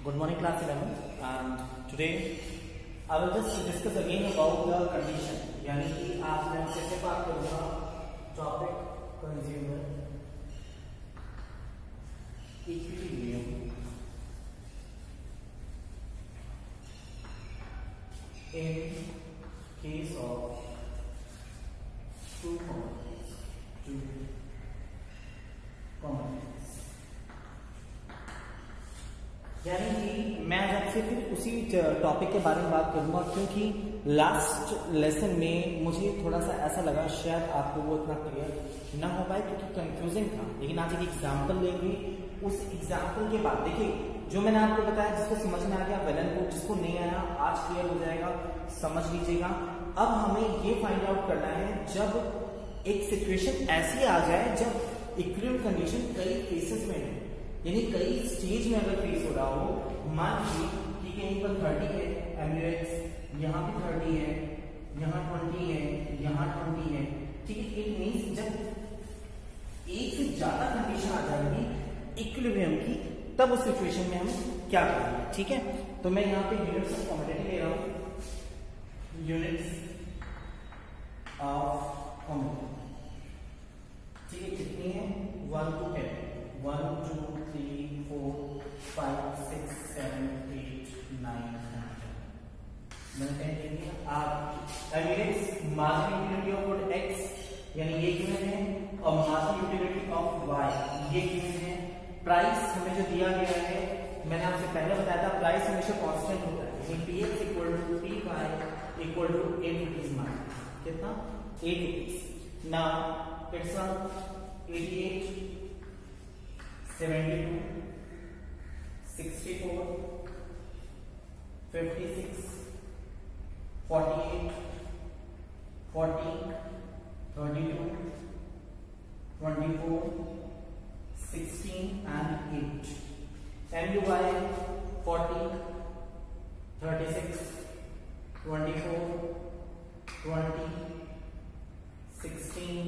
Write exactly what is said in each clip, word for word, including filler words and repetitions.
Good morning, class eleven, and today I will just discuss again about the condition. यानी कि आज मैं फिर से बात करूंगा topic consumer equilibrium in case of two commodities, two commodities. यानी कि मैं आपसे फिर उसी टॉपिक के बारे में बात करूंगा, क्योंकि लास्ट लेसन में मुझे थोड़ा सा ऐसा लगा शायद आपको वो इतना क्लियर ना हो पाए क्योंकि कंफ्यूजिंग था। लेकिन आज एक एग्जांपल लेंगे, उस एग्जांपल के बाद देखिए जो मैंने आपको बताया जिसको समझ में आ गया वेल एंड गुड, जिसको नहीं आया आज क्लियर हो जाएगा, समझ लीजिएगा। अब हमें ये फाइंड आउट करना है जब एक सिचुएशन ऐसी आ जाए जब इक्विलिब्रियम कंडीशन कई केसेस में है, यानी कई स्टेज में अगर फेस हो रहा हो। मान लीजिए कि कहीं पर थर्टी है एमयूएक्स, यहाँ पे थर्टी है, यहाँ ट्वेंटी है, यहाँ ट्वेंटी है, ठीक है। इट मींस जब एक से ज्यादा कंडीशन आ जाएगी इक्विलिब्रियम की, तब उस सिचुएशन में हम क्या करेंगे, ठीक है। तो मैं यहाँ पे यूनिट्स ऑफ कमोडिटी ले रहा हूं, यूनिट्स ऑफ कमोडिटी, ठीक है। कितनी है? One two ten, one two three four five six seven eight nine मैंने टेन ले लिया। आप units marginal utility of good X यानी ये गिवन है, और मार्जिनल यूटिलिटी ऑफ वाई ये गिवन है। प्राइस हमें जो दिया गया है, मैंने आपसे पहले बताया था प्राइस हमेशा कांस्टेंट होता है। P X equal to P Y equal to eight rupees mark, कितना? Eight rupees. Now it's eighty eight, seventy two, sixty four, fifty six, forty eight, forty, thirty two, twenty four, sixteen and eight. M U Y forty, thirty-six, twenty-four, twenty, sixteen,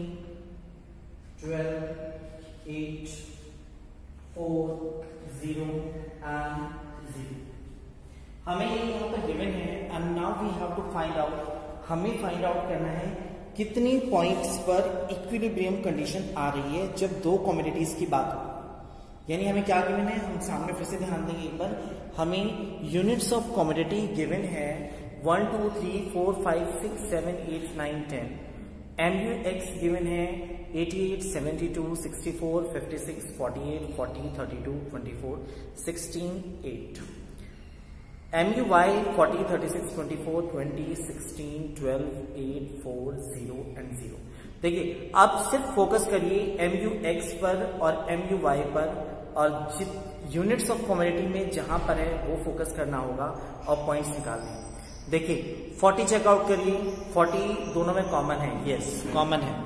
twelve, eight, four, zero and zero. हमें ये यहाँ पर given है and now we have to find out, हमें find out करना है कितनी points पर इक्विलिब्रियम कंडीशन आ रही है जब दो कमोडिटीज की बात हो। यानी हमें क्या गिवन है, हम सामने फिर से ध्यान देंगे एक बार। हमें यूनिट्स ऑफ कमोडिटी गिवन है one two three four five six seven eight nine ten. M U X given है eighty eight, seventy two, sixty four, fifty six, forty eight, forty, thirty two, twenty four, sixteen, eight. M U Y forty, thirty six, twenty four, twenty, sixteen, twelve, eight, four, zero and zero. देखिए आप सिर्फ focus करिए M U x पर और M U Y पर, और जित units of commodity में जहां पर है वो फोकस करना होगा और पॉइंट्स निकालने हैं। देखिए फोर्टी चेकआउट करिए, फोर्टी दोनों में कॉमन है, यस कॉमन है,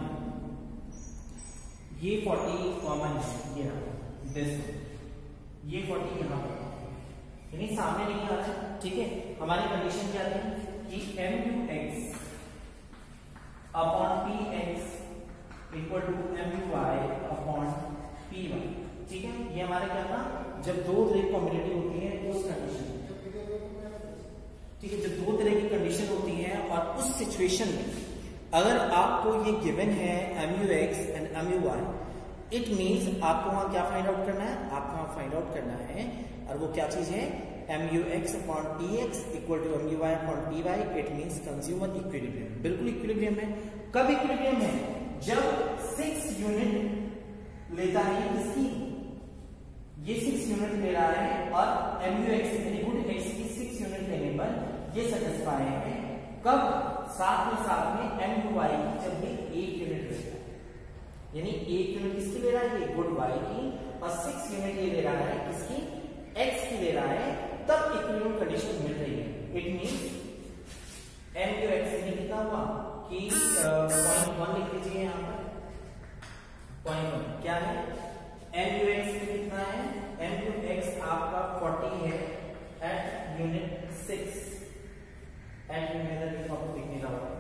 ये फोर्टी कॉमन है, ये दिस, ये फोर्टी यहाँ पर यानी सामने नहीं आ रहा, ठीक है। हमारी कंडीशन क्या थी कि M U X upon P X equal to M U Y upon P Y, ठीक है। ये हमारा क्या था, जब दो तरह की कमोडिटी होती है उस कंडीशन, ठीक है। जब दो तरह की कंडीशन होती है और उस सिचुएशन में अगर आपको ये गिवन है M U X and M U Y, it means आपको वहां क्या फाइंड आउट करना है, आपको वहां फाइंड आउट करना है, और वो क्या चीज है, M U X upon P X equal to M U Y upon P Y. It means consumer equilibrium, बिल्कुल इक्विलिब्रियम है। कब इक्विलिब्रियम है? जब सिक्स यूनिट लेता है इसकी, ये सिक्स यूनिट ले रहा है और M U X very good X की सिक्स यूनिट लेने पर ये सेटिस्फाई है। कब? साथ में साथ में एम यू वाई की जब ये एक यूनिट लेता है, यानी एक यूनिट किसकी ले रहा है, ये गुड वाई की, और सिक्स यूनिट ये ले रहा है किसकी, एक्स की ले रहा है, तब इक्विलिब्रियम कंडीशन मिल रही है। It means M U X में कितना हुआ कि पॉइंट वन लिख लीजिए यहाँ पर, पॉइंट वन क्या है, एम यू एक्स में कितना है, एम यू एक्स आपका फोर्टी है at unit six, at unit आपको दिखने का होगा,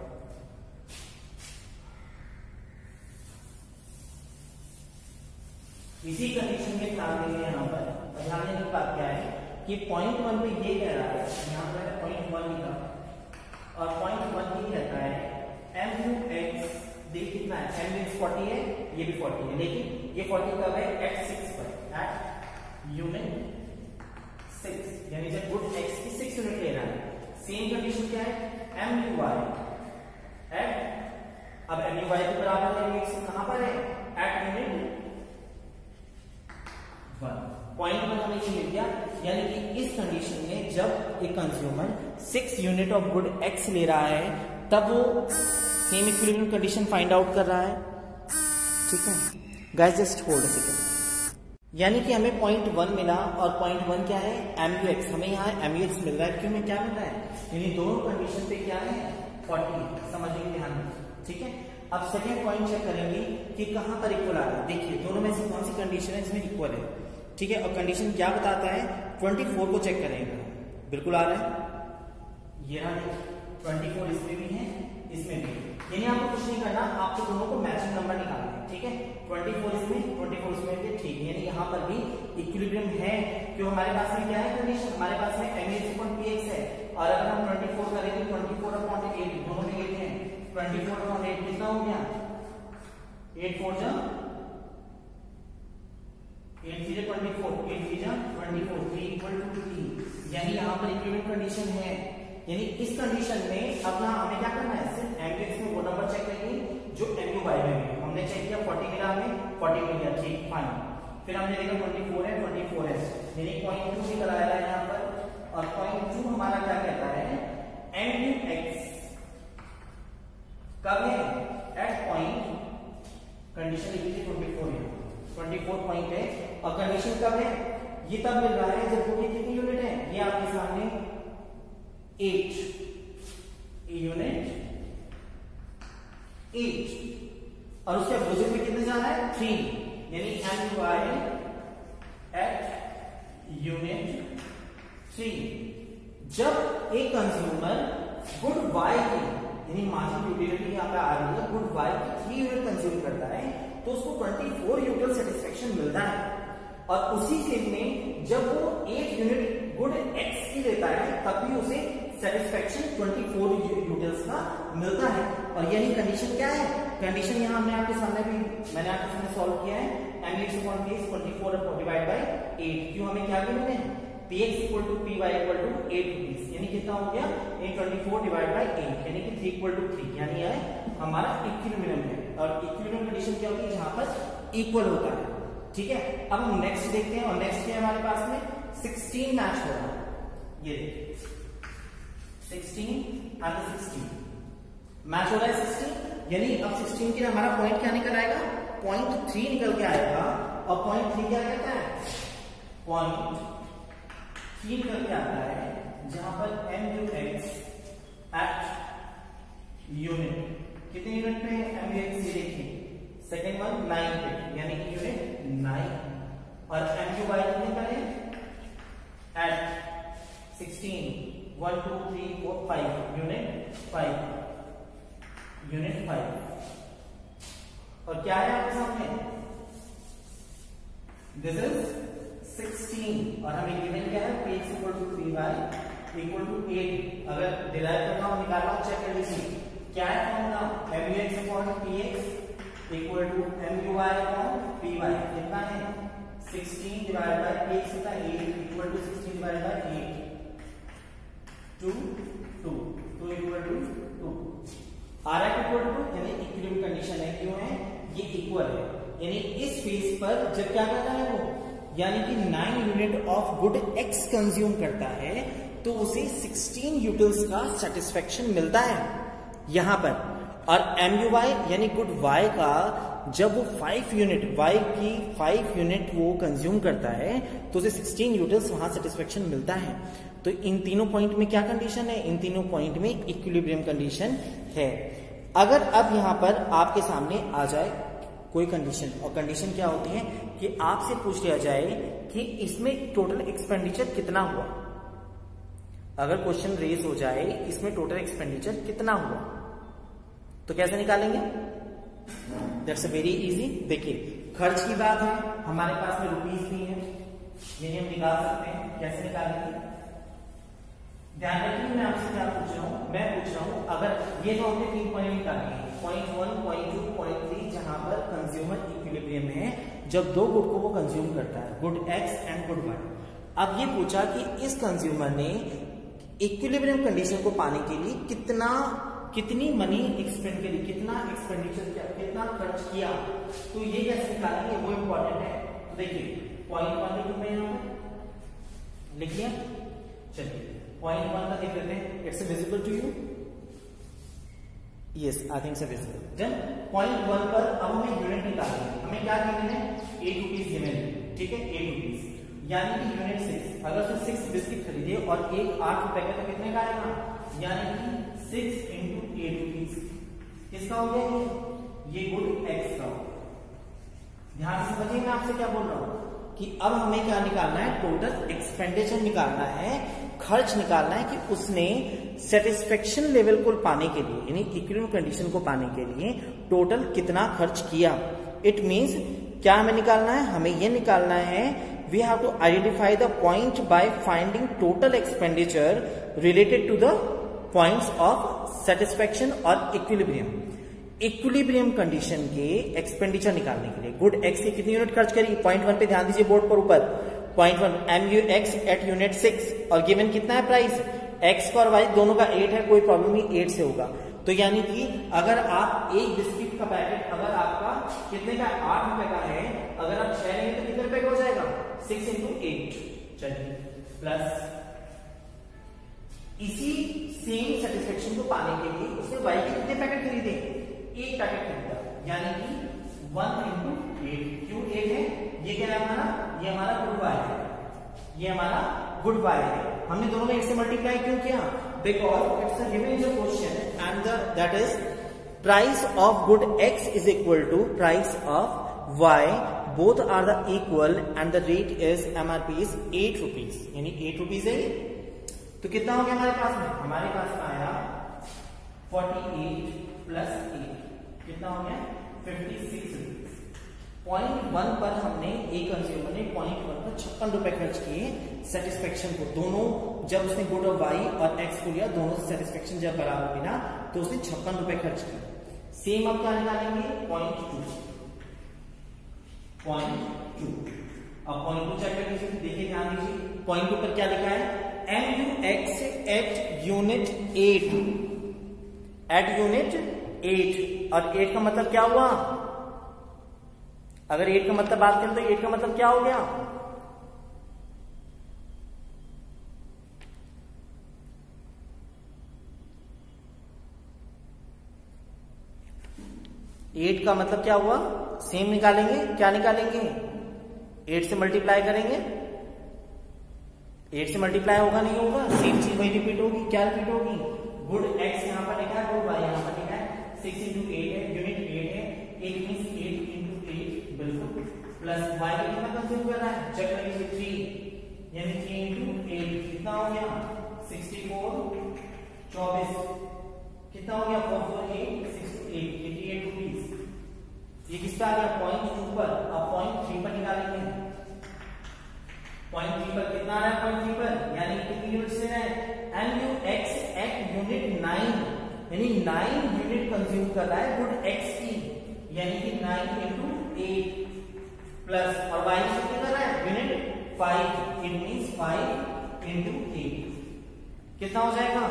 इसी कंडीशन में ध्यान देंगे यहाँ पर। ध्यान देने की बात क्या है कि पॉइंट वन पे ये कह रहा है, यहाँ पर पॉइंट वन लिखा और पॉइंट वन ये कहता है एम यू एक्स, देख कितना है, एम यू एक्स फोर्टी है, ये भी फोर्टी है, लेकिन ये फोर्टी कब है, एट सिक्स पर, एट यूनिट सिक्स, यानी जब गुड एक्स की सिक्स यूनिट ले रहा है। सेम कंडीशन क्या है, एम यू वाई एट, अब एम यू वाई के बराबर है एक्स कहां पर है, at unit one, point one हमें ये मिल गया। यानी कि इस कंडीशन में जब एक consumer six unit of good X ले रहा है तब वो same equilibrium condition find out कर रहा है। ठीक है guys, just hold a second. यानी कि हमें पॉइंट वन मिला और पॉइंट वन क्या है, एम यू एक्स, हमें यहाँ एम यू एक्स मिल रहा है, क्यों में क्या मिल रहा है, यानी दोनों कंडीशन पे क्या है, फोर्टी, समझिए ध्यान में। ठीक है, अब सेकेंड पॉइंट चेक करेंगे कि कहां पर इक्वल आ रहा है। देखिए दोनों में से कौन सी कंडीशन है इसमें इक्वल है। ठीक है, और कंडीशन क्या बताता है, चौबीस को चेक करेंगे, बिल्कुल आ रहा है, ये रहा चौबीस, इसमें भी है इसमें भी, यानी आपको कुछ नहीं करना, आपको दोनों को मैचिंग नंबर निकालना है। ठीक है, चौबीस इसमें, चौबीस इसमें भी, ठीक है, यानी यहाँ पर भी इक्विलिब्रियम है, क्यों हमारे पास में क्या है कंडीशन, हमारे पास में M X upon P X है, और अगर हम चौबीस करें तो चौबीस अपॉन एट, दोनों में एट है, चौबीस अपॉन एट कितना हो गया, एट फोर जा एट थ्री जा ट्वेंटी फोर, एट थ्री जा twenty four, three equal to three, यानी यहाँ पर इक्विलिब्रियम कंडीशन है। यानी इस कंडीशन में अब यहाँ हमें क्या करना है, सिर्फ एम एक्स में वो नंबर चेक करेंगे जो एम यू वाई में है। हमने चेक किया फोर्टी मिला, हमें फोर्टी मिल गया, ठीक फाइन। फिर हमने देखा चौबीस है, चौबीस है, यानी पॉइंट टू निकल आया है यहाँ पर, और पॉइंट टू हमारा क्या कहता है, एम यू एक्स कब है, एट पॉइंट, कंडीशन लिखी थी चौबीस है, चौबीस पॉइंट है, और कंडीशन कब है, ये तब मिल रहा है जब वो कितनी यूनिट है, ये आपके सामने एट यूनिट, एट, और उसके अपोजिट में कितने जाना है, थ्री, यानी M U Y at unit three. जब एक कंज्यूमर गुड वाई की, यानी मार्जिनल यूटिलिटी यहाँ पे आ रही है, गुड वाई की थ्री यूनिट कंज्यूम करता है तो उसको चौबीस यूटिल सेटिस्फेक्शन मिलता है, और उसी केस में जब वो एट यूनिट गुड एक्स की लेता है तब भी उसे सेटिस्फेक्शन चौबीस यूटिल्स का मिलता है। और यही कंडीशन क्या है, कंडीशन यहाँ हमने आपके सामने भी, मैंने आपके सामने सॉल्व किया है, M X upon P X चौबीस डिवाइड बाय एट, क्यों हमें क्या मिलते हैं, P X equal to P Y equal to eight rupees, यानी कितना हो गया, चौबीस डिवाइड बाय एट, यानी कि थ्री इक्वल टू थ्री, यानी यह हमारा इक्विलिब्रियम है। और इक्विलिब्रियम कंडीशन क्या होती है, जहां पर इक्वल होता है। ठीक है, अब हम नेक्स्ट देखते हैं, और नेक्स्ट है हमारे पास में सोलह मैच हो रहा है, ये देखिए सोलह और सोलह मैच हो रहा है सोलह, यानी अब सोलह के हमारा पॉइंट क्या निकल आएगा, पॉइंट थ्री निकल के आएगा, और पॉइंट थ्री क्या कहता है, पॉइंट थ्री निकल के आता है जहां पर M U X at unit, कितने यूनिट पे एम यू एक्स, ये देखिए सेकेंड वन नाइन पे, यानी कि यूनिट नाइन, और एम यू वाई कितने पर है, at sixteen, one two three four five, unit five, unit five, और क्या है आपके सामने, दिस इज सिक्सटीन, और हमें गिवन क्या है, P X equal to P Y equal to eight. अगर डिराइव करना हो निकालना हो, चेक कर लीजिए क्या है formula, M U X upon P X equal to M U Y upon P Y, कितना है sixteen divide by P X होता है eight, equal to sixteen divide by eight, two two two equal to two, आ रहा है equal to, यानी equilibrium condition है, क्यों है, ये इक्वल है, यानी इस फेज पर जब क्या करता है वो, यानी कि nine unit of good X consume करता है तो उसे सिक्सटीन यूटिल्स का सेटिस्फेक्शन मिलता है यहां पर, और एम यू वाई यानी गुड वाई का जब वो फाइव यूनिट वाई की फाइव यूनिट वो कंज्यूम करता है तो उसे सिक्सटीन यूटिल्स वहां सेटिस्फेक्शन मिलता है। तो इन तीनों पॉइंट में क्या कंडीशन है, इन तीनों पॉइंट में इक्विलिब्रियम कंडीशन है। अगर अब यहां पर आपके सामने आ जाए कोई कंडीशन, और कंडीशन क्या होती है कि आपसे पूछ लिया जाए कि इसमें टोटल एक्सपेंडिचर कितना हुआ, अगर क्वेश्चन रेज हो जाए इसमें टोटल एक्सपेंडिचर कितना हुआ तो कैसे निकालेंगे, दैट्स वेरी इजी। देखिए खर्च की बात है, हमारे पास में रुपीज भी है, यानी हम निकाल सकते हैं। कैसे निकालेंगे? ध्यान रखिए मैं आपसे क्या पूछ रहा हूँ, मैं पूछ रहा हूँ अगर ये तो हमने तीन पॉइंट निकाले हैं, point one, point two, point three, जहां पर कंज्यूमर इक्विलिब्रियम में है जब दो गुड को वो कंज्यूम करता है, good X and good Y. अब ये पूछा कि इस कंज्यूमर ने इक्विलिब्रियम कंडीशन को पाने के लिए कितना कितनी मनी एक्सपेंड करी, कितना एक्सपेंडिचर किया, कितना खर्च किया। तो ये कैसे निकालेंगे वो इंपॉर्टेंट है। तो देखिए पॉइंट वन लिखूं मैं यहां पर, लिख लिया। चलिए पॉइंट वन का देख लेते हैं। It's visible to you? Yes, I think so visible. Then point one पर अब हमें यूनिट निकालनी है। हमें क्या गिवन है? एट रुपीज गिवन है, ठीक है, एट रुपीज यानी कि यूनिट सिक्स। अगर उसने सिक्स बिस्किट खरीदे और एक आठ रुपए का, तो कितने का आएगा? यानी कि सिक्स इंटू एट रुपीज। किसका हो गया ये? ये गुड एक्स का हो। ध्यान से समझिए मैं आपसे क्या बोल रहा हूं कि अब हमें क्या निकालना है? टोटल एक्सपेंडिचर निकालना है, खर्च निकालना है कि उसने सेटिस्फेक्शन लेवल को पाने के लिए, यानी इक्विलिब्रियम कंडीशन को पाने के लिए टोटल कितना खर्च किया। इट मींस क्या हमें निकालना है? हमें यह निकालना है we have to identify the point by finding total expenditure related to the points of satisfaction और इक्विलिब्रियम। इक्विलिब्रियम कंडीशन के एक्सपेंडिचर निकालने के लिए गुड एक्स की कितनी यूनिट खर्च करी? पॉइंट वन पे ध्यान दीजिए, बोर्ड पर ऊपर point one, M U X at unit six, और गिवन कितना है प्राइस? एक्स का और वाई दोनों का एट है, कोई प्रॉब्लम नहीं, एट से होगा। तो यानी कि अगर आप एक बिस्किट का पैकेट अगर आपका कितने का? आठ रुपए का है, अगर आप छह लेंगे तो कितने रुपए का हो जाएगा? Six into eight. चलिए प्लस इसी सेम सेटिस्फेक्शन को पाने के लिए उसने वाई के कितने पैकेट खरीदे? एक पैकेट खरीदा, यानी कि वन इंटू एट। क्यों एट है? ये क्या है हमारा? ये हमारा गुड वाई है, ये हमारा गुड वाई है। हमने दोनों में एट से मल्टीप्लाई क्यों किया? Because it's a given in the question and that is price of good X is equal to price of Y, both are the equal and the rate is MRP is eight rupees, यानी eight rupees है। तो कितना हो गया हमारे पास में? हमारे पास आया फोर्टी एट प्लस एट, कितना हो गया? Fifty six rupees. Point one पर हमने एक कंज्यूमर ने पॉइंट वन पर छप्पन रुपए खर्च किए सेटिस्फेक्शन को। दोनों जब उसने गुड और वाई और एक्स को लिया, दोनों से सेटिस्फेक्शन जब बराबर मिला तो उसने छप्पन रुपए खर्च किए। सेम अब क्या निकालेंगे? Point two, point two. अब पॉइंट टू चेक कर लीजिए, देखिए ध्यान दीजिए पॉइंट टू पर क्या लिखा है? M U X at unit eight, eight unit eight. और एट का मतलब क्या हुआ? अगर एट का मतलब बात करें तो एट का मतलब क्या हो गया? एट का मतलब क्या हुआ? सेम निकालेंगे। क्या निकालेंगे? एट से मल्टीप्लाई करेंगे। एट से मल्टीप्लाई होगा नहीं होगा? सेम चीज वही रिपीट होगी। क्या रिपीट होगी? गुड एक्स यहां पर लिखा है, गुड वाई यहां पर लिखा है, सिक्स इंटू एट है, यूनिट एट है, eight means eight into eight, बिल्कुल, प्लस वाई का कितना कंज्यूम कर रहा है? चेक कर लीजिए, थ्री, यानी थ्री इंटू एट कितना हो गया? सिक्सटी फोर, चौबीस, कितना हो गया? Four four eight, six eight, eighty eight rupees. ये किसका आ गया? पॉइंट टू पर। अब पॉइंट थ्री पर निकालेंगे। पॉइंट थ्री पर कितना आ रहा है? पॉइंट थ्री पर यानी कितनी यूनिट से है? M U X at unit nine, यानी नाइन यूनिट कंज्यूम कर रहा है गुड एक्स की, यानी कि नाइन इंटू एट, प्लस और वाई कितने कर रहा है? Unit five, it means five into eight. कितना हो जाएगा?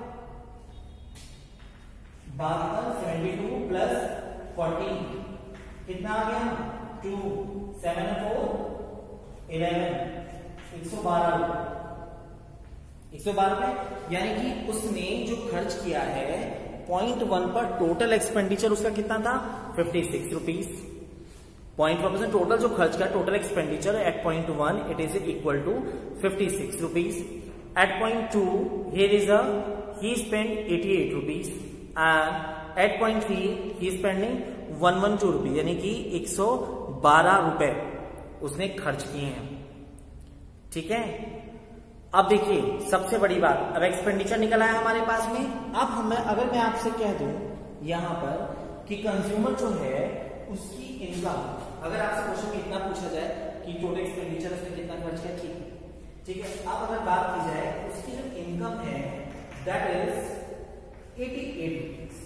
बहत्तर, सेवेंटी टू प्लस फोर्टी, कितना आ गया? टू, सेवन फोर इलेवन, एक सौ बारह रुपए, एक सौ बारह रुपए। यानी कि उसने जो खर्च किया है पॉइंट वन पर, टोटल एक्सपेंडिचर उसका कितना था? Fifty six rupees. Point one percent total जो खर्च किया, total expenditure at point one it is equal to fifty six rupees. At point two here is a he spend eighty eight rupees and at point three he spending one one two rupees, यानी कि एक सौ बारह रुपए उसने खर्च किए हैं। ठीक है, अब देखिए सबसे बड़ी बात, अब एक्सपेंडिचर निकल आया हमारे पास में। अब हमें अगर मैं आपसे कह दूं यहां पर कि कंज्यूमर जो है उसकी इनकम, अगर आपसे क्वेश्चन में इतना पूछा जाए कि टोटल एक्सपेंडिचर उसने कितना खर्च किया, ठीक है ठीक है। अब अगर बात की जाए उसकी जो इनकम है that is eighty eight rupees.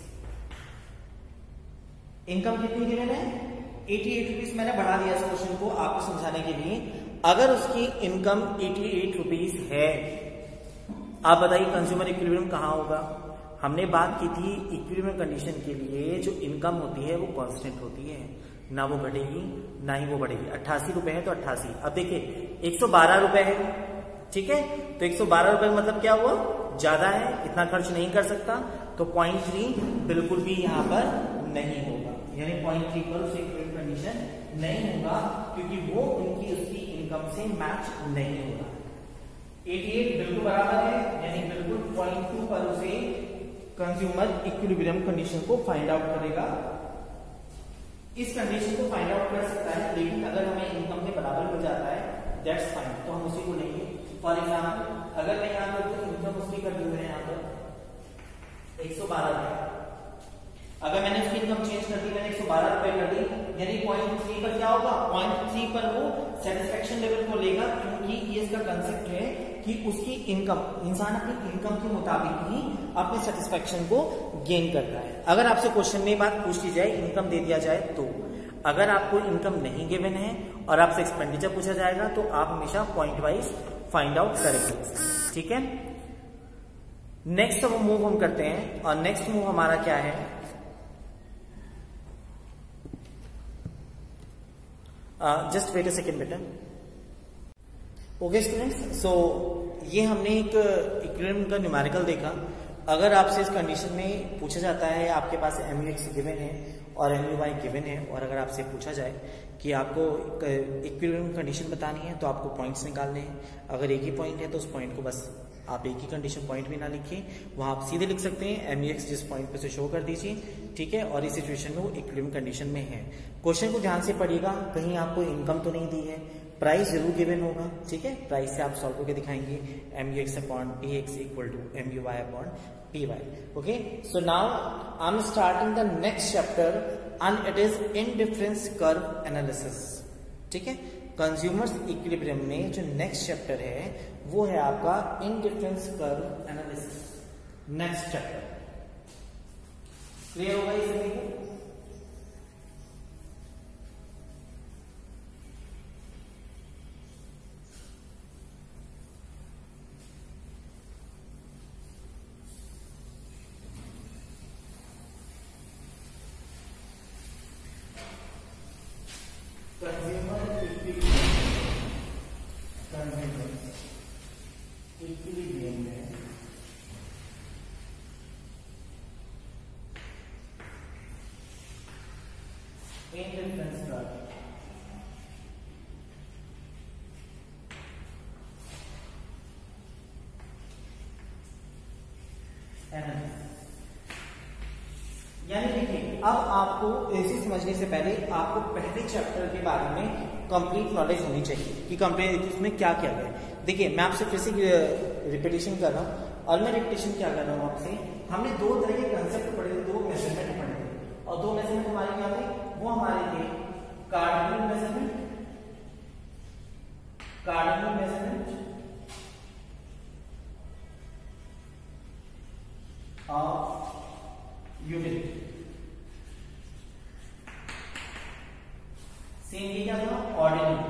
Income कितनी गिवन है, एटी एट रुपीज। मैंने बढ़ा दिया इस क्वेश्चन को आपको समझाने के लिए। अगर उसकी इनकम एटी एट रुपीज है, आप बताइए कंज्यूमर इक्विलिब्रियम कहां होगा। हमने बात की थी इक्विलिब्रियम कंडीशन के लिए जो इनकम होती है वो कांस्टेंट होती है, ना वो घटेगी ना ही वो बढ़ेगी। अट्ठासी रुपए है तो अट्ठासी। अब देखिए एक सौ बारह रुपए है, ठीक है, तो एक सौ बारह रुपए मतलब क्या हुआ, ज्यादा है, इतना खर्च नहीं कर सकता, तो पॉइंट थ्री बिल्कुल भी यहां पर नहीं होगा, यानी पॉइंट थ्री पर उसे कंडीशन नहीं होगा क्योंकि वो उनकी उसकी इनकम से मैच नहीं होगा। अठासी बिल्कुल बराबर है, यानी बिल्कुल पॉइंट टू पर उसे कंज्यूमर इक्विलिब्रियम कंडीशन को फाइंड आउट करेगा। इस कंडीशन को फाइंड आउट कर सकता है, लेकिन अगर हमें इनकम के बराबर मिल जाता है दैट्स फाइन, तो हम उसी को लेंगे। फॉर एग्जाम्पल अगर मैं यहाँ पर इनकम उसकी कर दूंगा यहाँ पर एक सौ बारह रुपए, अगर मैंने उसकी इनकम चेंज कर दी, मैंने एक सौ बारह रुपए कर दी, यानी पॉइंट थ्री पर क्या होगा, पॉइंट थ्री पर वो सेटिस्फेक्शन लेवल को लेगा, क्योंकि ये इसका कंसेप्ट है कि उसकी इनकम, इंसान अपनी इनकम के मुताबिक ही अपने सेटिस्फेक्शन को गेन करता है। अगर आपसे क्वेश्चन में बात पूछ ली जाए, इनकम दे दिया जाए, तो अगर आपको इनकम नहीं गिवन है और आपसे एक्सपेंडिचर पूछा जाएगा तो आप हमेशा पॉइंट वाइज फाइंड आउट करेंगे, ठीक है। नेक्स्ट मूव हम करते हैं, और नेक्स्ट मूव हमारा क्या है, जस्ट वेट अ सेकेंड बेटा। ओके स्टूडेंट्स, सो ये हमने एक इक्विलिब्रियम का न्यूमेरिकल देखा। अगर आपसे इस कंडीशन में पूछा जाता है आपके पास एम यू एक्स गिवन है और एम यू वाई गिवन है, और अगर आपसे पूछा जाए कि आपको इक्विलिब्रियम कंडीशन बतानी है तो आपको पॉइंट्स निकालने हैं। अगर एक ही पॉइंट है तो उस पॉइंट को बस आप एक ही कंडीशन पॉइंट भी ना लिखिए, वहां आप सीधे लिख सकते हैं एम यू एक्स जिस पॉइंट पे से शो कर दीजिए, ठीक है, और इस सिचुएशन में वो इक्विलिब्रियम कंडीशन में है। क्वेश्चन को ध्यान से पढ़िएगा, कहीं आपको इनकम तो नहीं दी है, प्राइस जरूर गिवन होगा, ठीक है, प्राइस से आप सॉल्व करके दिखाएंगे M U X upon P X equal to M U Y upon P Y. Okay, so now I am starting the next chapter and it is indifference curve analysis, ठीक है। Consumers equilibrium में जो next chapter है वो है आपका indifference curve analysis, next chapter. Clear होगा ये सभी को? इक्विलिब्रियम में इंडिफरेंस कर्व एनालिसिस, यानी देखिए अब आपको इसे समझने से पहले आपको पहले चैप्टर के बारे में कंप्लीट नॉलेज होनी चाहिए कि कंप्लीट इसमें क्या क्या है। देखिए मैं आपसे फिर से रिपीटेशन कर रहा हूँ, और मैं रिपीटेशन क्या कर रहा हूँ आपसे, हमने दो तरह के कंसेप्ट पढ़े थे, दो मेजरमेंट पढ़े थे, और दो मेजरमेंट हमारे क्या थे, वो हमारे थे कार्डिनल मेजरमेंट, कार्डिनल मेजरमेंट और यूनिट। सेम ये क्या था, ordinal,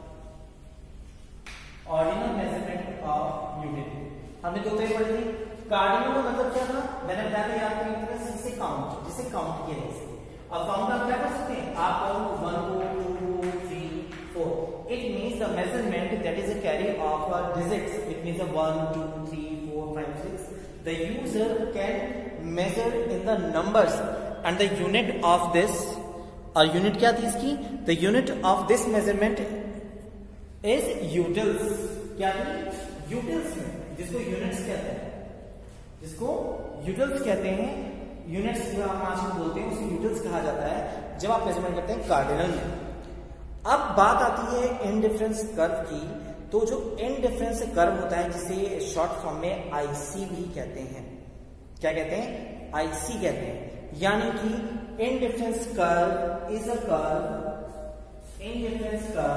ordinal measurement of unit. हमने दो तरह पढ़े थे। कार्डिनल का मतलब क्या था, मैंने बताया था याद करें, जिसे काउंट, जिसे काउंट किया जा सके। अब काउंट आप क्या कर सकते हैं, आप count one two three four, it means the measurement that is a carry of a digits, it means a one two three four five six, the user can measure in the numbers and the unit of this, और unit क्या थी इसकी, the unit of this measurement is utils. क्या थी, utils में, जिसको units कहते हैं, जिसको यूटिल्स कहते हैं, यूनिट्स जो हम आजकल बोलते हैं उसे यूटिल्स कहा जाता है जब आप मेजरमेंट करते हैं कार्डिनल में। अब बात आती है इंडिफरेंस कर्व की, तो जो इंडिफरेंस कर्व होता है जिसे शॉर्ट फॉर्म में आईसी भी कहते हैं, क्या कहते हैं, आईसी कहते हैं, यानी कि indifference curve is a curve, indifference curve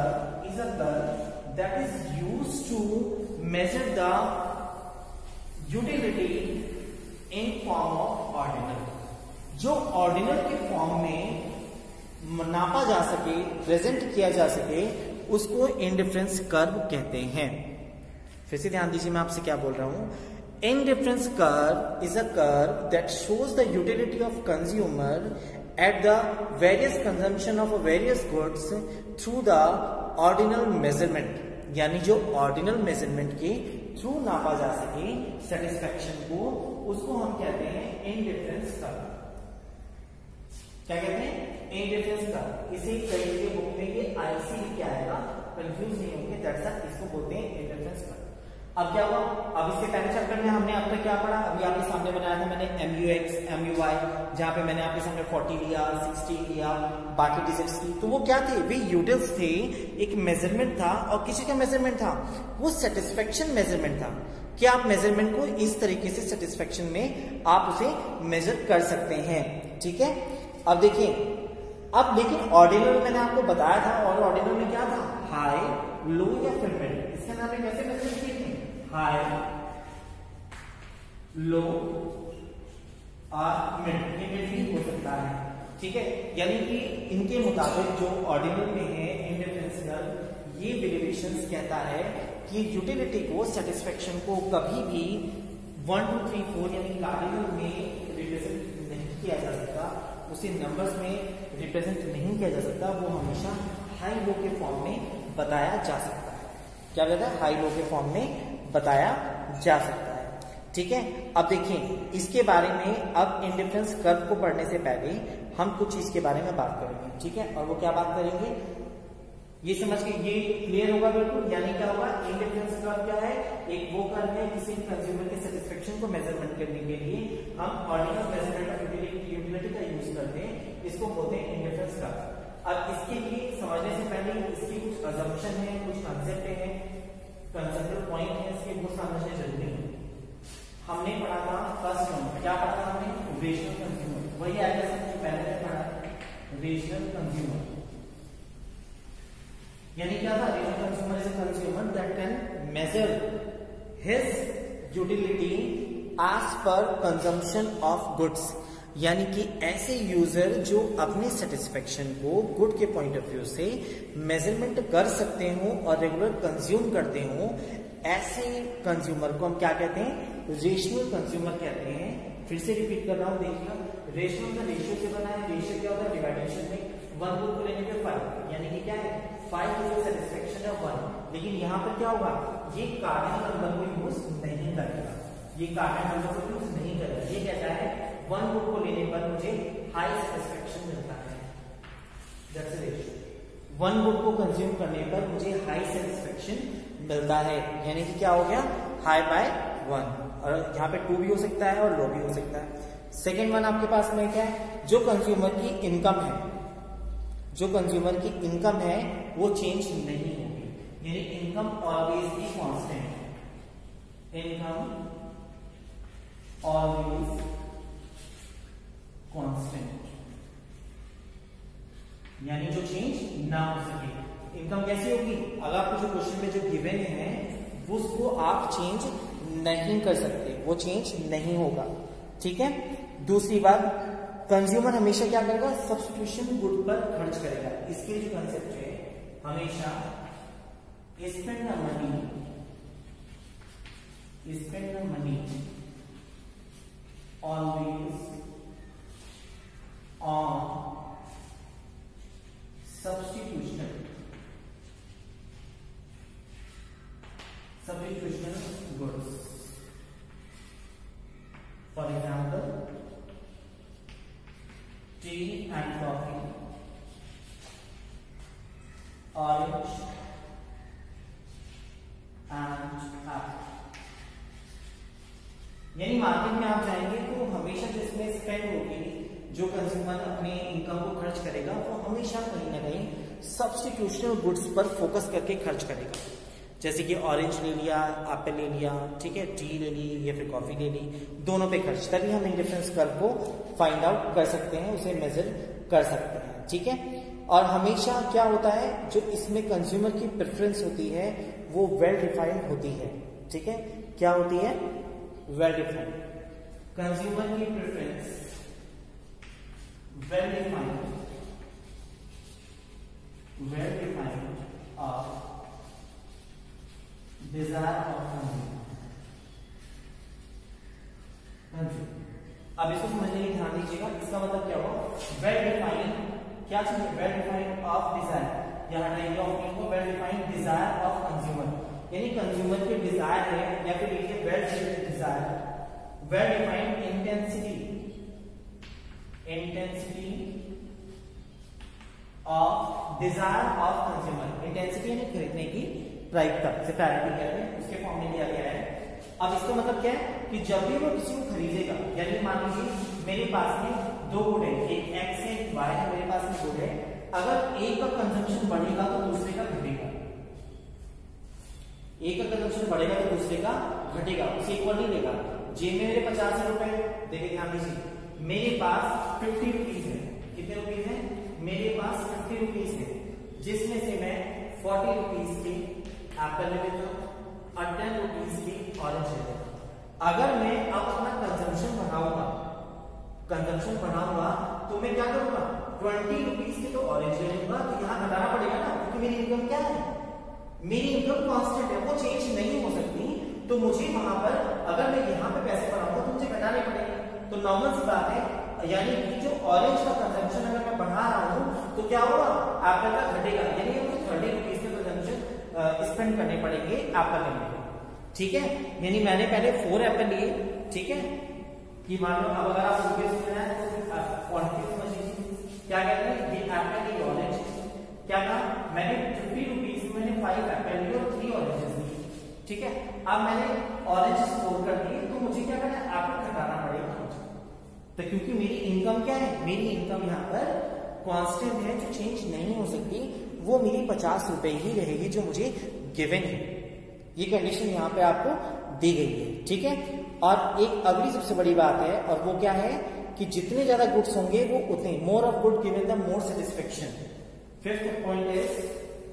is a curve that is used to measure the utility in form of ordinal, जो ऑर्डिनल के फॉर्म में नापा जा सके, प्रेजेंट किया जा सके, उसको इंडिफरेंस कर्व कहते हैं। फिर से ध्यान दीजिए मैं आपसे क्या बोल रहा हूं। Indifference curve is a curve that shows the utility of consumer at the various consumption of various goods through the ordinal measurement, यानी जो ordinal measurement के थ्रू नापा जा सके सेटिस्फैक्शन को, उसको हम कहते हैं इंडिफरेंस कर्व। क्या कहते हैं? Indifference curve. इसे कई के बुक में ये आईसी लिख के आएगा, कंफ्यूज नहीं होंगे, दैट्स व्हाई इसको बोलते हैं इंडिफरेंस कर्व। अब क्या हुआ, अब इसके पहले चैप्टर में हमने अब तक क्या पढ़ा, अभी आपके सामने बनाया था मैंने M U X M U Y, जहां पे मैंने आपके सामने फोर्टी लिया, सिक्सटी लिया, बाकी डिजिट्स की। तो वो क्या थे? वे यूटिल्स थे, एक मेजरमेंट था, और किसी का मेजरमेंट था, वो सेटिस्फेक्शन मेजरमेंट था कि आप मेजरमेंट को इस तरीके से सेटिस्फेक्शन में आप उसे मेजर कर सकते हैं। ठीक है, अब देखिए, अब लेकिन ऑर्डिनल मैंने आपको बताया था, और ऑर्डिनल में क्या था? हाई, लो या फिर मिड। इसके नाम में कैसे मेजर किए थे? हाई, लो और मिड, ये मिड भी हो सकता है। ठीक है, यानी कि इनके मुताबिक जो ऑर्डिनल में है इंडिफरेंस कर्व, ये डेरिवेशंस कहता है कि यूटिलिटी को, सेटिस्फेक्शन को कभी भी वन टू थ्री फोर यानी कार्डिनल में रिप्रेजेंट नहीं किया जा सकता, उसे नंबर्स में रिप्रेजेंट नहीं किया जा सकता, वो हमेशा हाई लो के फॉर्म में बताया जा सकता है। क्या कहता है? हाई लो के फॉर्म में बताया जा सकता है। ठीक है, अब देखिए इसके बारे में, अब इंडिफरेंस कर्व को पढ़ने से पहले हम कुछ चीज के बारे में बात करेंगे। ठीक है, और वो क्या बात करेंगे ये समझ के, ये क्लियर होगा बिल्कुल। यानी क्या होगा? इंडिफरेंस कर्व क्या है? एक वो कर्व है किसी कंज्यूमर के सेटिस्फेक्शन को मेजरमेंट करने के लिए हम ऑर्डिनल मेजरमेंट ऑफ यूटिलिटी का यूज करते हैं, इसको बोलते हैं इंडिफरेंस कर्व। अब इसके लिए समझने से पहले इसकी कुछ अजम्पशन है, कुछ कंसेप्ट है, कंसेप्चुअल पॉइंट है, इसके वो समझने जरूरी है। हमने पढ़ा था फर्स्ट नंबर, क्या पढ़ा था हमने? Rational consumer. वही आएगा सबसे पहले पढ़ा रेशनल कंज्यूमर, यानी क्या था? Rational consumer is a consumer that can measure his utility as per consumption of goods, यानी कि ऐसे यूजर जो अपने सेटिस्फेक्शन को गुड के पॉइंट ऑफ व्यू से मेजरमेंट कर सकते हो और रेगुलर कंज्यूम करते हो, ऐसे कंज्यूमर को हम क्या कहते हैं? रेशनल कंज्यूमर कहते हैं। फिर से रिपीट कर रहा हूं, देखिए रेशनल का रेशियो से बना है। रेशियो क्या होता है? डिवाइडेशन में वन बुक को लेने पे फाइव, यानी कि क्या है? फाइव की सेटिस्फेक्शन है वन। लेकिन यहाँ पर क्या होगा? ये कार्डिनल नंबर को यूज नहीं करेगा, ये कार्डिनल नंबर को यूज नहीं करेगा। ये कहता है वन बुक को लेने पर मुझे हाई सेटिस्फेक्शन मिलता है, that's a ratio. One book को कंज्यूम करने पर मुझे हाई सेटिस्फेक्शन मिलता है, यानी कि क्या हो गया? High by one. और यहाँ पे टू भी हो सकता है और लो भी हो सकता है। सेकेंड वन आपके पास में क्या है? जो कंज्यूमर की इनकम है, जो कंज्यूमर की इनकम है वो चेंज नहीं होगी, यानी income always be constant. Income always constant, यानी जो चेंज ना हो सके। इनकम कैसी होगी? अगर आपको जो क्वेश्चन में जो गिवन है उसको आप चेंज नहीं कर सकते, वो चेंज नहीं होगा। ठीक है, दूसरी बात, कंज्यूमर हमेशा क्या करेगा? सब्स्टिट्यूशन गुड पर खर्च करेगा। इसके जो कंसेप्ट है, हमेशा spend the money, spend the money always on substitution, substitutional goods. For example, tea and coffee, orange and apple. यानी मार्केट में आप जाएंगे तो हमेशा जिसमें स्पेंड होगी, जो कंज्यूमर अपने इनकम को खर्च करेगा, वो हमेशा कहीं ना कहीं सब्स्टिट्यूशनल गुड्स पर फोकस करके खर्च करेगा। जैसे कि ऑरेंज ले लिया, एप्पल ले लिया, ठीक है, टी ले ली या फिर कॉफी ले ली, दोनों पे खर्च, तभी हम इंडिफरेंस कर्व को फाइंड आउट कर सकते हैं, उसे मेजर कर सकते हैं। ठीक है, और हमेशा क्या होता है, जो इसमें कंज्यूमर की प्रेफरेंस होती है वो वेल डिफाइंड होती है। ठीक है, क्या होती है? Well defined. कंज्यूमर की preference well defined, well defined of desire of consumer. अब इसको समझने की ध्यान दीजिएगा, इसका मतलब क्या हुआ? वेल डिफाइंड क्या चीज है? वेल डिफाइंड ऑफ डिजायर, यहां हटाइए ऑफ को, well defined desire of consumer, यानी कंज्यूमर के डिजायर है या फिर लिखिए well defined desire, well defined intensity, intensity of desire of consumer. Intensity यानी खरीदने की प्रायिकता से प्रायोरिटी कहते हैं, उसके फॉर्म में दिया गया है। अब इसका मतलब क्या है कि जब भी वो किसी को खरीदेगा, यानी मान लीजिए मेरे पास में दो गुड है, एक एक्स है एक वाई है, मेरे पास में गुड है, अगर एक का कंजम्पशन बढ़ेगा तो दूसरे का घटेगा, एक का कंजम्पशन बढ़ेगा तो दूसरे का घटेगा, उसे इक्वल नहीं देगा। जेब में मेरे पचास रुपए, देखिए ध्यान दीजिए, मेरे पास फिफ्टी रुपीज है, कितने रुपीज है? मेरे पास फिफ्टी रुपीज है, जिसमें से मैं फोर्टी रुपीज की एप्पल ले लेता हूँ और टेन रुपीज की ऑरेंज ले लेता हूँ। अगर मैं अब अपना कंजम्पशन बढ़ाऊंगा, कंजम्पशन बढ़ाऊंगा तो मैं क्या करूंगा? ट्वेंटी रुपीज के तो ऑरेंज ले लूंगा, तो यहाँ घटाना पड़ेगा ना, क्योंकि मेरी इनकम क्या है? मेरी इनकम कांस्टेंट है, वो चेंज नहीं हो सकती। तो मुझे वहां पर अगर मैं यहाँ पे पैसे बढ़ाऊंगा तो मुझे घटाने पड़ेंगे। तो नॉर्मल सी बात है, यानी कि जो ऑरेंज का कंजम्पशन अगर मैं बढ़ा रहा हूँ तो क्या होगा? एप्पल का घटेगा, यानी मुझे थर्टी रुपीज के कंजम्पशन स्पेंड करने पड़ेंगे एप्पल लेने के। ठीक है, यानी मैंने पहले फोर एप्पल लिए, ठीक है, कि मान लो अब अगर आप रुपये से लेना है तो क्वांटिटी समझ लीजिए, क्या कहते हैं? ये एप्पल की ऑरेंज, क्या कहा मैंने? फिफ्टी रुपीज में मैंने फाइव एप्पल लिए और थ्री ऑरेंजेस लिए। ठीक है, अब मैंने ऑरेंज स्कोर कर दिए, तो मुझे क्या करना है? एप्पल घटाना पड़ेगा, तो क्योंकि मेरी इनकम क्या है? मेरी इनकम यहाँ पर कांस्टेंट है, जो चेंज नहीं हो सकती, वो मेरी पचास रुपए ही रहेगी जो मुझे गिवन है। ये कंडीशन यहाँ पे आपको दी गई है। ठीक है, और एक अगली सबसे बड़ी बात है, और वो क्या है कि जितने ज्यादा गुड्स होंगे वो उतने, more of good given the more satisfaction. Fifth point is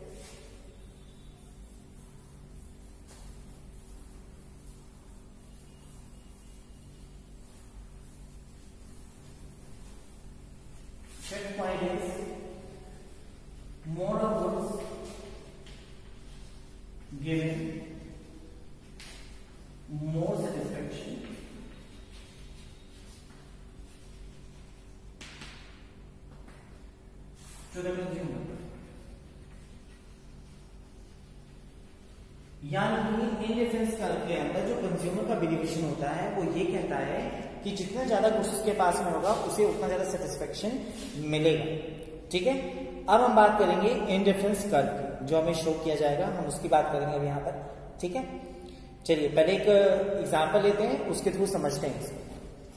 fifth point is more of goods given more satisfaction to the consumer। यानी इन डिफरेंस के अंदर जो कंज्यूमर का वेरिएशन होता है वो ये कहता है कि जितना ज्यादा गुड्स उसके पास में होगा उसे उतना ज्यादा सेटिस्फेक्शन मिलेगा। ठीक है, अब हम बात करेंगे इंडिफरेंस कर्व की, जो हमें शो किया जाएगा, हम उसकी बात करेंगे अभी यहाँ पर। ठीक है, चलिए पहले एक एग्जांपल लेते हैं, उसके थ्रू समझते हैं इसको।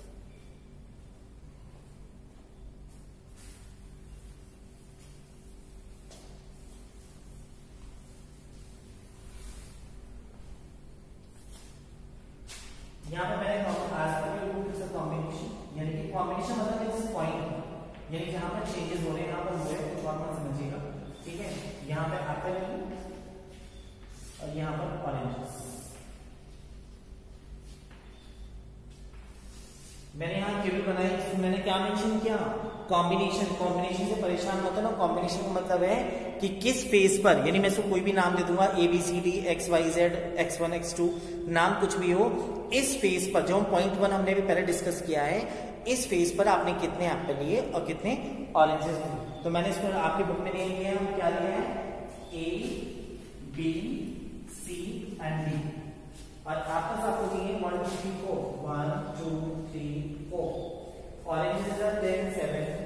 यहाँ पर मैंने कॉम्बिनेशन, यानी कि कॉम्बिनेशन मतलब इस पॉइंट, यानी जहां पर चेंजेस हो रहे हैं, यहाँ पर हुए कुछ और मत समझिएगा। ठीक है, यहाँ पे एप्पल और यहाँ पर ऑरेंजेस। मैंने यहाँ टेबल बनाई, जिसमें मैंने क्या मेंशन किया? कॉम्बिनेशन। कॉम्बिनेशन से परेशान होता है ना, कॉम्बिनेशन का मतलब है कि किस फेज पर, यानी मैं इसको कोई भी नाम दे दूंगा, A B C D X Y Z X one X two, नाम कुछ भी हो, इस फेज पर जो पॉइंट वन हमने भी पहले डिस्कस किया है, इस फेज पर आपने कितने एप्पल लिए और कितने ऑरेंजेस लिए। तो मैंने इसमें आपकी बुक में ले लिया है, क्या लिया है? A B C and D, और आपस आपको चाहिए one two three four, one two three four, oranges are ten seven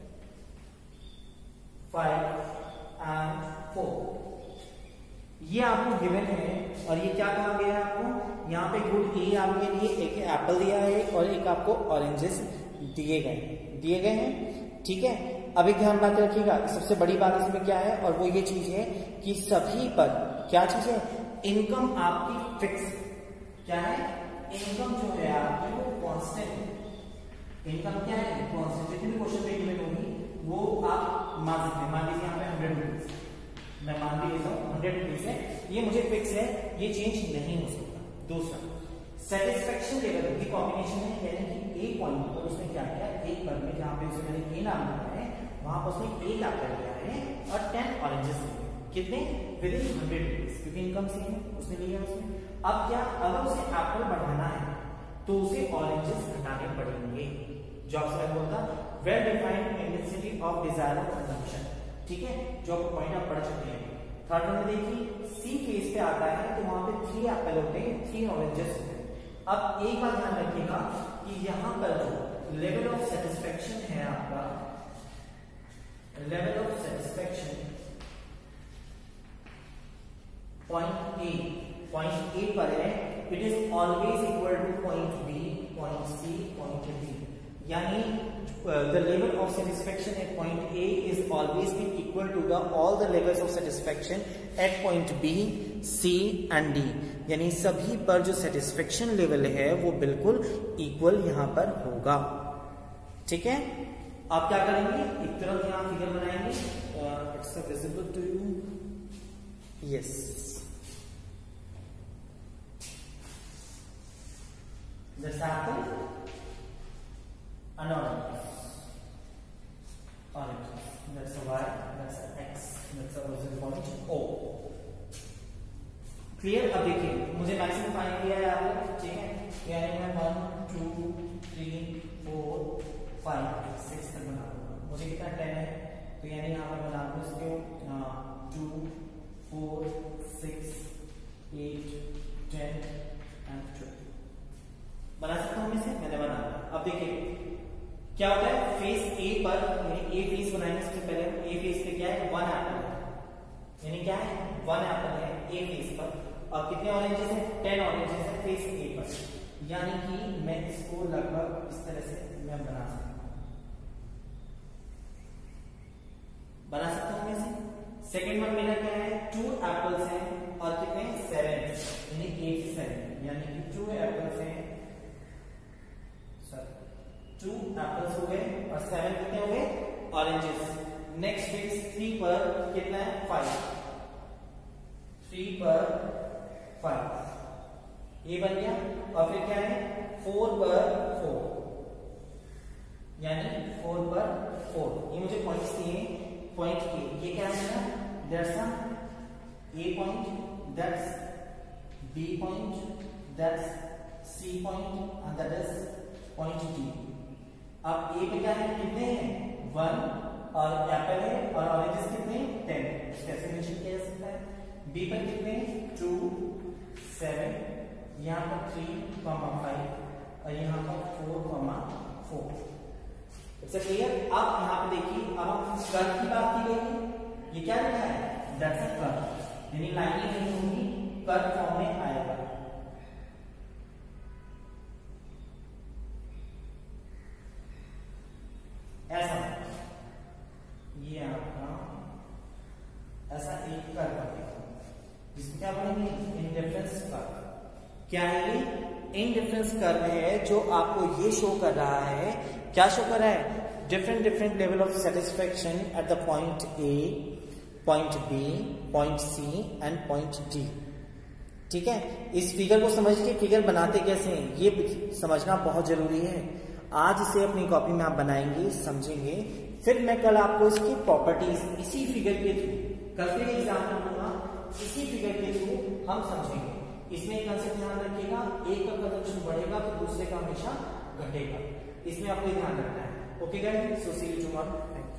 five and four. ये आपको गिवन है, और ये क्या कहा गया है आपको? यहाँ पे गुड ए आपके लिए एक एप्पल दिया है और एक आपको ऑरेंजेस दिए गए दिए गए हैं। ठीक है, अब एक ध्यान बात रखिएगा, सबसे बड़ी बात इसमें क्या है, और वो ये चीज है कि सभी पर क्या चीज है? इनकम आपकी फिक्स। क्या है? इनकम जो है आपकी वो कांस्टेंट है। इनकम क्या है? कांस्टेंट। जितनी क्वेश्चन पे गिवन होगी वो आप मान सकते हैं। मान लीजिए यहाँ पे हंड्रेड रुपीज, मैं मान भी लेता हूँ हंड्रेड रुपीज है, ये मुझे फिक्स है, ये चेंज नहीं हो सकता। दूसरा सेटिस्फेक्शन लेवल की कॉम्बिनेशन है, यानी कि ए पॉइंट पर उसने क्या किया, एक बार में जहाँ पे उसने मैंने ए नाम लिया है वहां पर उसने एक एप्पल लिया है और टेन ऑरेंजेस लिए, कितने, विद इन हंड्रेड रुपीज, क्योंकि इनकम सेम है उसने लिया उसने। अब क्या, अगर उसे एप्पल बढ़ाना है तो उसे ऑरेंजेस घटाने पड़ेंगे, जो आपसे बोलता well defined intensity of desire of consumption, ठीक है, जो आपको पॉइंट आप पढ़ चुके हैं। थर्ड में देखिए सी फेज पे आता है तो वहां पे थ्री एप्पल होते हैं, थ्री ऑरेंजेस होते हैं। अब एक बात ध्यान रखिएगा कि यहां पर जो लेवल ऑफ सेटिस्फेक्शन है आपका, level of satisfaction point A, point A पर है, it is always equal to point B, point C, point D, यानी the level of satisfaction at point A is always be equal to the all the levels of satisfaction at point B, C and D, यानी सभी पर जो satisfaction level है वो बिल्कुल equal यहाँ पर होगा, ठीक है। आप क्या करेंगे, एक तरफ यहाँ फिगर बनाएंगे, it's visible to you, yes, जैसे आपको an orange, orange, that's a y, that's a x, that's a origin point O, clear. अब देखिए मुझे मैक्सिमम फाइंड किया है आपने, ठीक है, यानी मैं one two three four five six तक बना दूंगा, मुझे कितना टेन है, तो यानी यहाँ पे बना दूंगा इसको two four six eight ten and twelve, बना सकता हूँ इसे, मैंने बना दिया। अब देखिए क्या होता है, फेस ए पर ए फेस बनाएंगे सबसे पहले, ए फेस पे क्या है, वन एप्पल है, यानी क्या है, वन एप्पल है ए फेस पर, और कितने ऑरेंजेस हैं, टेन ऑरेंजेस हैं फेस ए पर, यानी कि मैं इसको लगभग इस तरह से मैं बना सकता हूं, बना सकता हूं इसे। सेकेंड वन मेरा क्या है, टू एप्पल्स हैं और कितने, सेवन, यानी एट सेवन, यानी कि टू एप्पल्स हैं, टू एप्पल्स हो गए और सेवन कितने हो गए, ऑरेंजेस। नेक्स्ट फेज थ्री पर कितना है, फाइव, थ्री पर फाइव, ये बन गया, और फिर क्या है, फोर पर फोर, यानी फोर पर फोर, ये मुझे पॉइंट्स दिए, पॉइंट ए, ये क्या है, that's A point, that's B point, that's C point and that is point D. अब ए पे क्या है, कितने हैं, वन, और एप्पल है और ऑरेंजेस कितने, टेन, कैसे मेंशन किया जा सकता है। बी पर कितने, टू सेवन, यहाँ पर थ्री कॉमा फाइव और यहाँ पर four comma four, it's clear. अब यहाँ पे देखिए, अब हम कर्व की बात की गई, ये क्या लिखा है, दैट्स अ कर्व, यानी लाइनें नहीं होंगी, कर्व फॉर्म में आएगा। ऐसा ये आपका ऐसा एक कर्व बनेगा, जिसमें क्या बनेंगे, इंडिफरेंस कर्व। क्या है ये, इंडिफरेंस कर्व है, जो आपको ये शो कर रहा है, क्या शो कर रहा है, different different level of satisfaction at the point A, point B, point C and point D, ठीक है। इस फिगर को समझिए, फिगर बनाते कैसे हैं ये समझना बहुत जरूरी है। आज इसे अपनी कॉपी में आप बनाएंगे, समझेंगे, फिर मैं कल आपको इसकी प्रॉपर्टीज इसी फिगर के थ्रू, कल फिर एग्जाम्पल दूंगा, इसी फिगर के थ्रू हम समझेंगे। इसमें एक कंसेप्ट ध्यान रखिएगा, एक का कंजम्पशन बढ़ेगा तो दूसरे का हमेशा घटेगा, इसमें आपको ध्यान रखना है। Okay guys, so see you tomorrow.